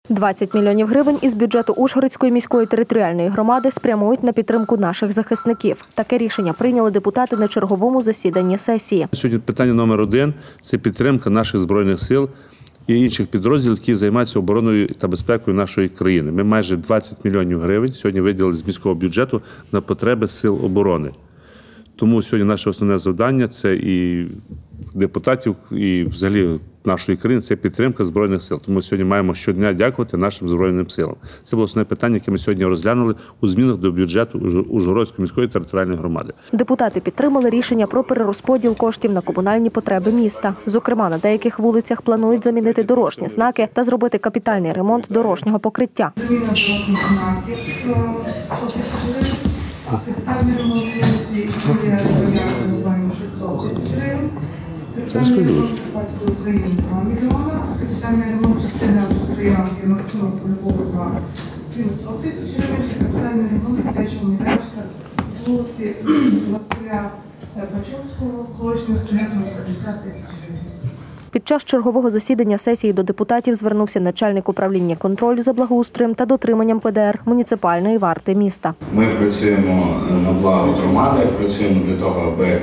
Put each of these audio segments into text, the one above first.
20 мільйонів гривень із бюджету Ужгородської міської територіальної громади спрямують на підтримку наших захисників. Таке рішення прийняли депутати на черговому засіданні сесії. Сьогодні питання номер 1 – це підтримка наших Збройних сил і інших підрозділів, які займаються обороною та безпекою нашої країни. Ми майже 20 мільйонів гривень сьогодні виділили з міського бюджету на потреби сил оборони. Тому сьогодні наше основне завдання – це і депутатів, і взагалі нашої країни – це підтримка Збройних сил. Тому сьогодні маємо щодня дякувати нашим Збройним силам. Це було основне питання, яке ми сьогодні розглянули у змінах до бюджету Ужгородської міської територіальної громади. Депутати підтримали рішення про перерозподіл коштів на комунальні потреби міста. Зокрема, на деяких вулицях планують замінити дорожні знаки та зробити капітальний ремонт дорожнього покриття. Заміна дорожніх знаків 100 тисяч гривень, капітальний ремонт вулиці Юлія Романівна 600 тисяч гривень, капітальний ремонт Карпатської України 2 мільйона, капітальний ремонт частини автостоянки Максима Полюбова 2 700 тисяч гривень, капітальний ремонт дитячого майданчика вулиці Василя Пачовського, колишнього студентного 50 тисяч гривень. Під час чергового засідання сесії до депутатів звернувся начальник управління контролю за благоустроєм та дотриманням ПДР муніципальної варти міста. Ми працюємо на благо громади, працюємо для того, аби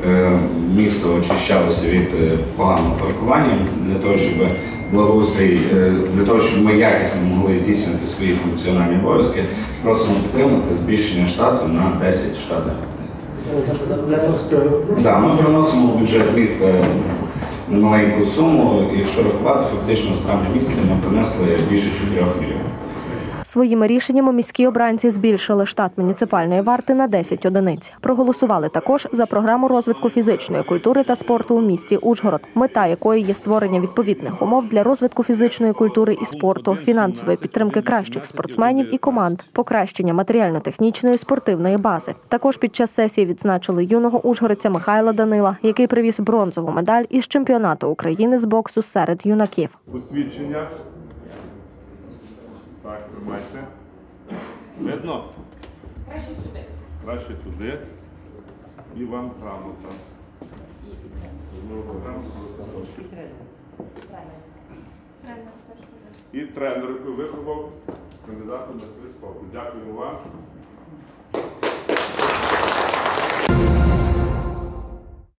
місто очищалося від поганого паркування, для того, щоб благоустрій, для того, щоб ми якісно могли здійснювати свої функціональні обов'язки. Просимо підтримати збільшення штату на 10 штатних одиниць. Так, ми приносимо в бюджет міста маленьку суму, якщо рахувати, фактично з травня місяця ми принесли більше 4 мільйонів. Своїми рішеннями міські обранці збільшили штат муніципальної варти на 10 одиниць. Проголосували також за програму розвитку фізичної культури та спорту у місті Ужгород, мета якої є створення відповідних умов для розвитку фізичної культури і спорту, фінансової підтримки кращих спортсменів і команд, покращення матеріально-технічної спортивної бази. Також під час сесії відзначили юного ужгородця Михайла Данила, який привіз бронзову медаль із чемпіонату України з боксу серед юнаків. Посвідчення. Так, тримайте. Видно? Краще сюди. Краще туди. І вам грамота. І тренер, який виховав кандидата на спорту. Дякую вам.